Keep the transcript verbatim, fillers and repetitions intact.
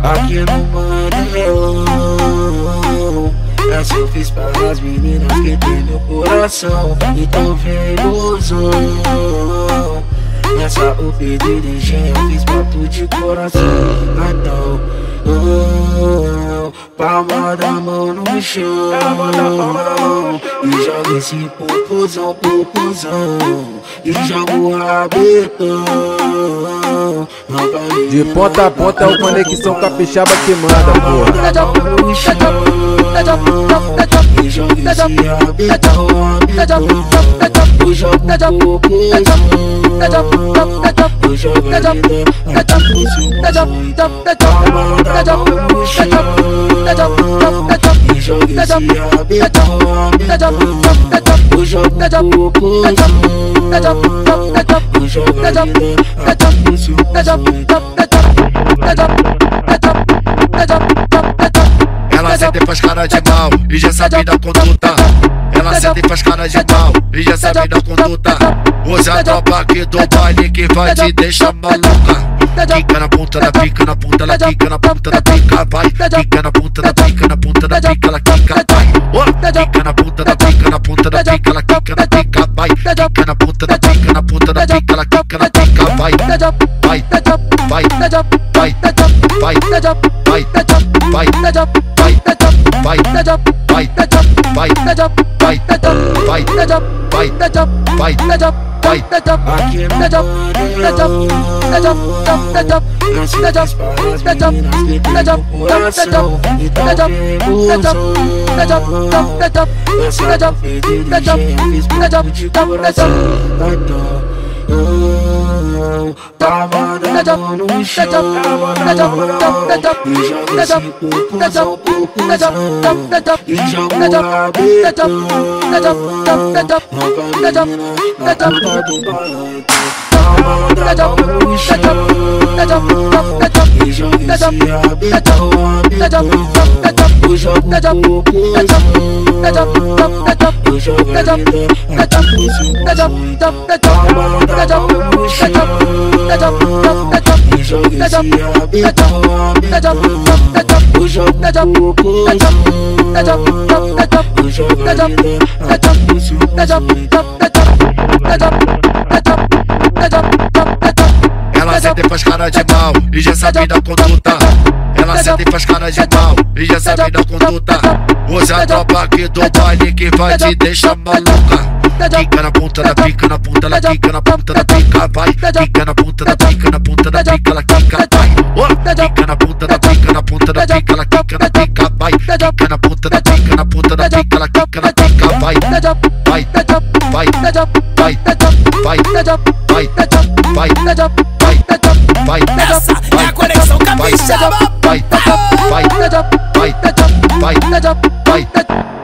aqui no Mandelão. Essa eu fiz para as meninas que tem meu coração. Então vem, mozão. Essa o pedido de engenho eu fiz pra tu de coração. Então, oh, palma da mão no chão e joga esse popozão, popozão. E joga o rabetão. De ponta a ponta é o Conexão Capixaba que manda, porra. E joga esse rabetão, rabetão. Eu jogo o popozão. Eu jogo a vida, a tu no chão. E joga esse rabetão, rabetão. Eu jogo o popozão. Eu jogo a vida, a tu Ela senta e faz cara de mal e já sabe da conduta. Ela senta e faz cara de mal e já sabe da conduta. Hoje a tropa aqui do baile que vai te deixar maluca. Quica na ponta da pica, na ponta da pica, na ponta da pica, vai. Quica na ponta da pica, na ponta da pica, ela quica, vai. Quica na ponta da pica, na ponta da pica, ela quica, na pica, vai. Quica na ponta da pica, na ponta da pica, ela quica, na pica, vai. Vai, vai, vai, vai, vai, vai, vai, vai, vai, vai, vai, vai, vai, vai, vai. aqui no Mandelão. Essa eu fiz para as meninas que tem meu coração. Então vem, mozão. Essa o pedido de engenho eu fiz pra tu de coração. Então, oh, palma da mão no chão e joga esse popozão, popozão. E joga o rabetão. Na ponta do barranco. Palma da mão no chão e joga esse rabetão, rabetão. Eu jogo o popozão. Eu jogo a vida, a tu palma da mão no chão e joga esse rabetão, rabetão. Eu jogo o popozão. Eu jogo a vida, a tu Ela senta e faz cara de mal e já sabe da conduta. Ela senta e faz cara de mal e já sabe da conduta. Hoje a tropa aqui do baile que vai te deixar maluca. Quica na ponta da pica, na ponta, ela quica na ponta da pica, vai. Quica na ponta da pica, na ponta da pica, ela quica, vai. Quica na ponta da pica, na ponta da pica, ela quica na pica, vai. Quica na ponta da pica, na ponta da pica, ela quica na pica, vai. Vai, vai, vai, vai, vai, vai, vai, vai. Essa é a Conexão Capixaba. Vai, vai, vai, vai, vai, vai.